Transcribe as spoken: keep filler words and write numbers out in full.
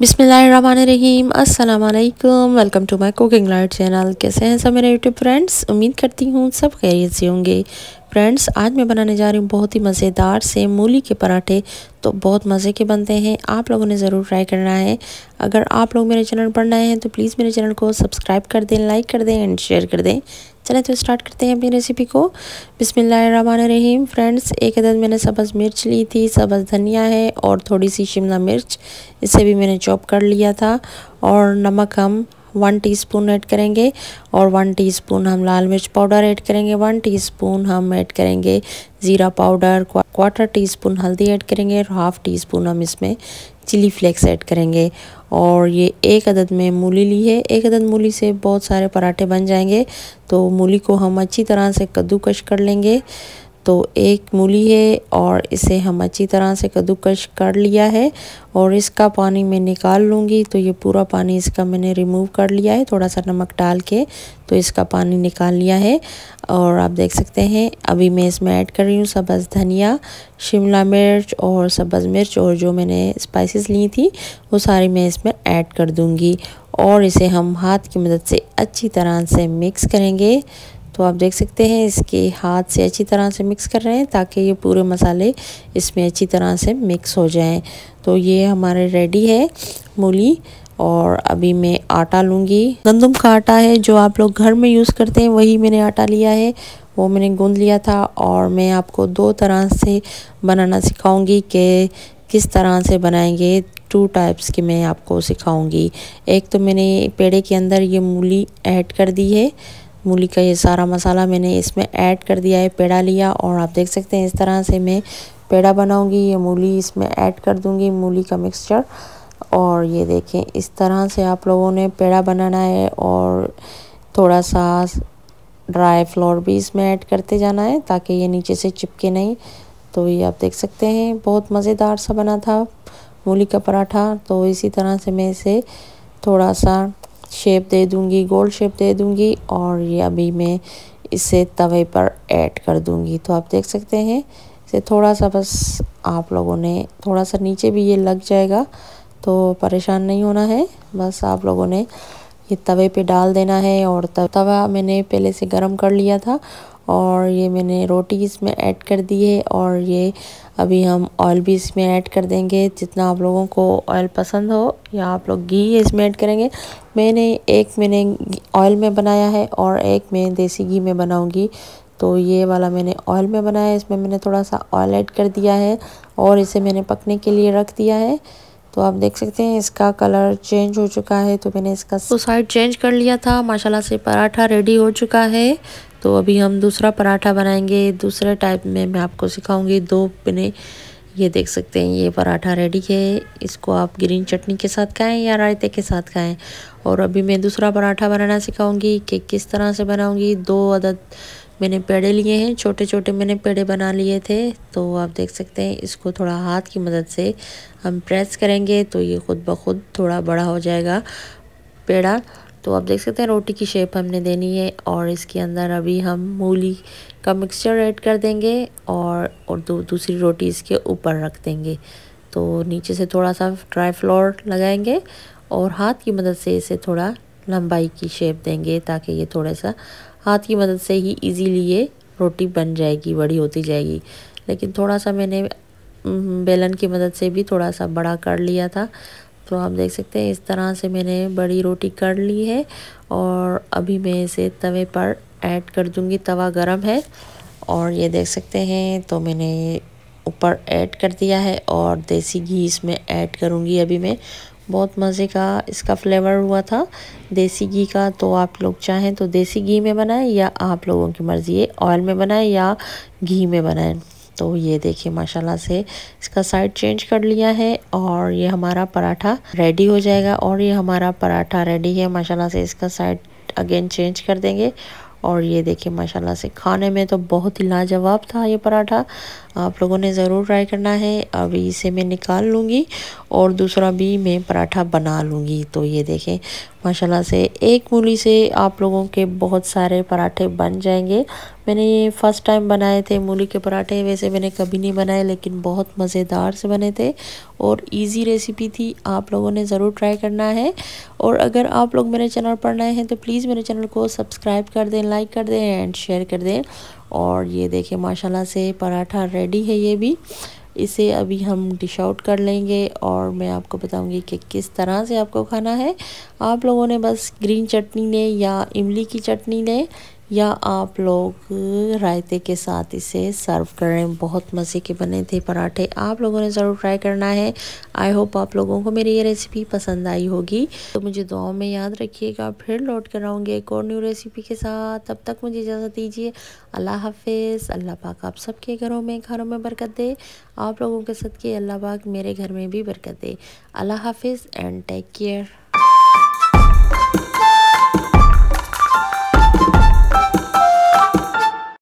बिस्मिल्लाहिर्रहमानिर्रहीम अस्सलाम वालेकुम। Welcome to my cooking light channel. कैसे हैं सब मेरे यूट्यूब फ्रेंड्स? उम्मीद करती हूँ सब खैरियत से होंगे। फ्रेंड्स, आज मैं बनाने जा रही हूँ बहुत ही मज़ेदार से मूली के पराठे। तो बहुत मज़े के बनते हैं, आप लोगों ने ज़रूर ट्राई करना है। अगर आप लोग मेरे चैनल पर नए हैं तो प्लीज़ मेरे चैनल को सब्सक्राइब कर दें, लाइक कर दें एंड शेयर कर दें। चलें तो स्टार्ट करते हैं अपनी रेसिपी को। बिस्मिल्लाहिर्रहमानिर्रहीम। फ्रेंड्स, एक अदद मैंने सब्ज़ मिर्च ली थी, सब्ज़ धनिया है और थोड़ी सी शिमला मिर्च, इसे भी मैंने चॉप कर लिया था। और नमक हम वन टीस्पून ऐड करेंगे और वन टीस्पून हम लाल मिर्च पाउडर ऐड करेंगे। वन टीस्पून हम ऐड करेंगे ज़ीरा पाउडर, क्वार्टर टीस्पून हल्दी ऐड करेंगे और हाफ़ टी स्पून हम इसमें चिली फ्लेक्स ऐड करेंगे। और ये एक अदद में मूली ली है। एक अदद मूली से बहुत सारे पराठे बन जाएंगे। तो मूली को हम अच्छी तरह से कद्दूकश कर लेंगे। तो एक मूली है और इसे हम अच्छी तरह से कद्दूकश कर लिया है और इसका पानी मैं निकाल लूँगी। तो ये पूरा पानी इसका मैंने रिमूव कर लिया है, थोड़ा सा नमक डाल के तो इसका पानी निकाल लिया है। और आप देख सकते हैं अभी मैं इसमें ऐड कर रही हूँ सब्ज़ धनिया, शिमला मिर्च और सब्ज़ मिर्च, और जो मैंने स्पाइसेस ली थी वो सारी मैं इसमें ऐड कर दूँगी। और इसे हम हाथ की मदद से अच्छी तरह से मिक्स करेंगे। तो आप देख सकते हैं इसके हाथ से अच्छी तरह से मिक्स कर रहे हैं ताकि ये पूरे मसाले इसमें अच्छी तरह से मिक्स हो जाएं। तो ये हमारे रेडी है मूली। और अभी मैं आटा लूँगी। गंदम का आटा है जो आप लोग घर में यूज़ करते हैं, वही मैंने आटा लिया है, वो मैंने गूंद लिया था। और मैं आपको दो तरह से बनाना सिखाऊंगी कि किस तरह से बनाएंगे। टू टाइप्स की मैं आपको सिखाऊंगी। एक तो मैंने पेड़े के अंदर ये मूली ऐड कर दी है, मूली का ये सारा मसाला मैंने इसमें ऐड कर दिया है, पेड़ा लिया। और आप देख सकते हैं इस तरह से मैं पेड़ा बनाऊंगी। ये मूली इसमें ऐड कर दूंगी, मूली का मिक्सचर। और ये देखें इस तरह से आप लोगों ने पेड़ा बनाना है। और थोड़ा सा ड्राई फ्लोर भी इसमें ऐड करते जाना है ताकि ये नीचे से चिपके नहीं। तो ये आप देख सकते हैं बहुत मज़ेदार सा बना था मूली का पराठा। तो इसी तरह से मैं इसे थोड़ा सा शेप दे दूंगी, गोल शेप दे दूंगी। और ये अभी मैं इसे तवे पर ऐड कर दूंगी। तो आप देख सकते हैं इसे थोड़ा सा बस आप लोगों ने थोड़ा सा नीचे भी ये लग जाएगा, तो परेशान नहीं होना है। बस आप लोगों ने ये तवे पे डाल देना है। और तवा मैंने पहले से गरम कर लिया था और ये मैंने रोटी इसमें ऐड कर दी है। और ये अभी हम ऑयल भी इसमें ऐड कर देंगे, जितना आप लोगों को ऑयल पसंद हो, या आप लोग घी इसमें ऐड करेंगे। मैंने एक मैंने ऑयल में बनाया है और एक मैं देसी घी में बनाऊंगी। तो ये वाला मैंने ऑयल में बनाया है, इसमें मैंने थोड़ा सा ऑयल ऐड कर दिया है और इसे मैंने पकने के लिए रख दिया है। तो आप देख सकते हैं इसका कलर चेंज हो चुका है। तो मैंने इसका तो साइड चेंज कर लिया था। माशाल्लाह से पराठा रेडी हो चुका है। तो अभी हम दूसरा पराठा बनाएंगे, दूसरे टाइप में मैं आपको सिखाऊंगी। दो मैंने ये देख सकते हैं ये पराठा रेडी है। इसको आप ग्रीन चटनी के साथ खाएं या रायते के साथ खाएं। और अभी मैं दूसरा पराठा बनाना सिखाऊंगी कि किस तरह से बनाऊंगी। दो अदद मैंने पेड़े लिए हैं, छोटे छोटे मैंने पेड़े बना लिए थे। तो आप देख सकते हैं इसको थोड़ा हाथ की मदद से हम प्रेस करेंगे तो ये खुद ब खुद थोड़ा बड़ा हो जाएगा पेड़ा। तो आप देख सकते हैं रोटी की शेप हमने देनी है। और इसके अंदर अभी हम मूली का मिक्सचर ऐड कर देंगे और और दो दूसरी रोटी इसके ऊपर रख देंगे। तो नीचे से थोड़ा सा ड्राई फ्लोर लगाएंगे और हाथ की मदद से इसे थोड़ा लंबाई की शेप देंगे ताकि ये थोड़ा सा हाथ की मदद से ही इजीली ये रोटी बन जाएगी, बड़ी होती जाएगी। लेकिन थोड़ा सा मैंने बेलन की मदद से भी थोड़ा सा बड़ा कर लिया था। तो आप देख सकते हैं इस तरह से मैंने बड़ी रोटी कर ली है। और अभी मैं इसे तवे पर ऐड कर दूंगी, तवा गरम है। और ये देख सकते हैं तो मैंने ऊपर ऐड कर दिया है और देसी घी इसमें ऐड करूंगी अभी मैं। बहुत मज़े का इसका फ्लेवर हुआ था देसी घी का। तो आप लोग चाहें तो देसी घी में बनाएं या आप लोगों की मर्ज़ी है ऑयल में बनाएं या घी में बनाएं। तो ये देखिए माशाल्लाह से इसका साइड चेंज कर लिया है और ये हमारा पराठा रेडी हो जाएगा। और ये हमारा पराठा रेडी है। माशाल्लाह से इसका साइड अगेन चेंज कर देंगे। और ये देखिए माशाल्लाह से खाने में तो बहुत ही लाजवाब था ये पराठा। आप लोगों ने ज़रूर ट्राई करना है। अभी इसे मैं निकाल लूँगी और दूसरा भी मैं पराठा बना लूँगी। तो ये देखें माशाल्लाह से एक मूली से आप लोगों के बहुत सारे पराठे बन जाएंगे। मैंने ये फ़र्स्ट टाइम बनाए थे मूली के पराठे। वैसे मैंने कभी नहीं बनाए, लेकिन बहुत मज़ेदार से बने थे और इजी रेसिपी थी। आप लोगों ने ज़रूर ट्राई करना है। और अगर आप लोग मेरे चैनल पर नए हैं तो प्लीज़ मेरे चैनल को सब्सक्राइब कर दें, लाइक कर दें एंड शेयर कर दें। और ये देखें माशाल्लाह से पराठा रेडी है ये भी। इसे अभी हम डिश आउट कर लेंगे और मैं आपको बताऊंगी कि किस तरह से आपको खाना है। आप लोगों ने बस ग्रीन चटनी लें या इमली की चटनी लें, या आप लोग रायते के साथ इसे सर्व करें। बहुत मज़े के बने थे पराठे, आप लोगों ने ज़रूर ट्राई करना है। आई होप आप लोगों को मेरी ये रेसिपी पसंद आई होगी। तो मुझे दुआओं में याद रखिएगा। फिर लौट कर आऊँगी एक और न्यू रेसिपी के साथ। तब तक मुझे इजाज़त दीजिए। अल्लाह हाफिज़। अल्लाह पाक आप सबके घरों में घरों में बरकत दे। आप लोगों के सदके अल्लाह पाक मेरे घर में भी बरकत दे। अल्लाह हाफिज़ एंड टेक केयर।